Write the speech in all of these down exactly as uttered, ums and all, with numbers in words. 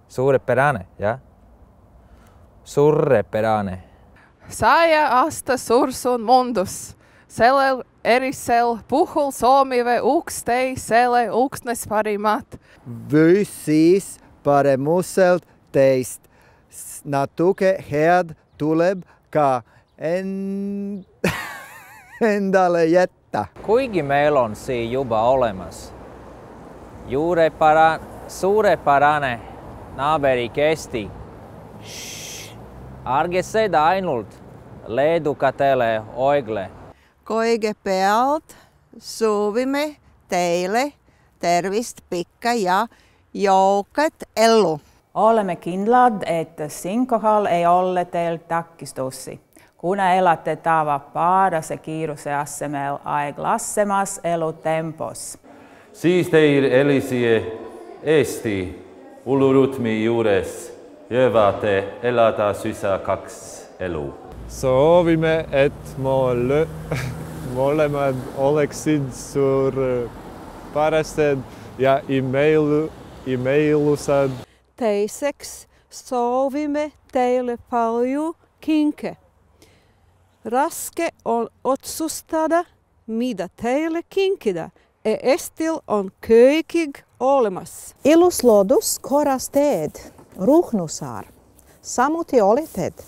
Suurepärane, jah. Suurepärane. Saja aasta sursun mundus. Sellel erisel puhul Soomivee ukstei selle uksnes parimat. Vysis paremuselt teist. Natuke head tuleb ka en... endale jätta. Kuigi meil on siin juba olemas juurepara... suurepärane naaberi kesti. Shhh. Ärge seda ainult leedukatele oigle. Kõigepealt soovime teile tervist pikka ja jõukat elu. Olemme kindlad, että siinkohal ei ole teil takistusi, kuna elate tavapäärase kiiruse asemel aeglasemas elutempos. Siis teil elisi Eesti ulurütmi juures jõuate elada süsa kaks elu. Soovime, et mole, molemad oleksid suurepärased ja imeilu, imeilusad. Teiseks soovime teille paljon kinke. Raske on otsustada, mitä teille kinkida. Estil on köykig olemas. Ilus loodus korrasteed, Ruhnusaar. Samuti oletet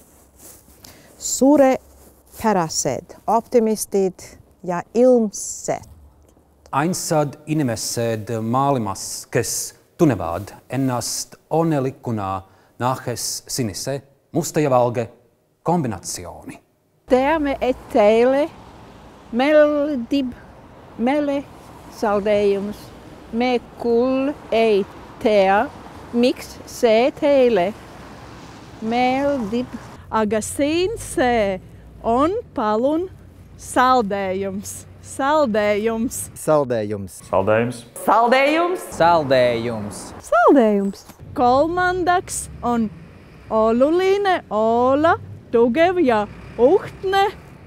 suurepärased, optimistid ja ilmset. Ainsad inimesed maailmas, kes tunnevad ennast onnellikuna nähes sinise, musta ja valge kombinatsiooni. Teemme, et teille meeldib meille saldejumus. Me küll ei tea, miksi se teille meeldib. Aga siin se on paljon saldējums. Saldējums. Saldējums. Saldējums. Saldējums. Saldējums. Saldējums. Kolmandaks on oluline olla tugev ja uhtne.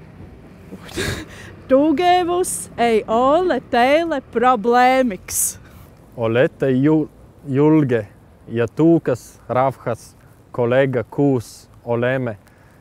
Tugevus ei ole teille probleemiks. Olette jul, julge ja tuukas rauhas kollega kuus olemme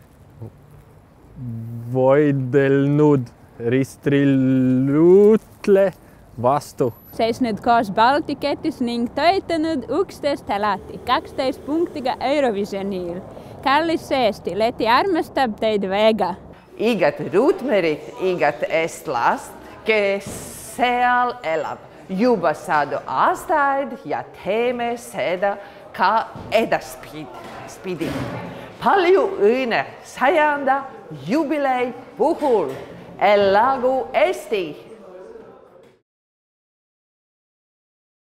voidelnud ristriluutle vastu. Seisnud koos Baltiketis ning töötanud üksteist alati kaksteist punktiga Eurovisionil. Kallis Eesti, Läti armastab teid väga. Igat ruutmerit, igat estlast, kes seal elab. Juba saadu aastaid ja teeme seda ka edaspidi. Palju õnne sajanda jubilei puhul. Elagu Eesti!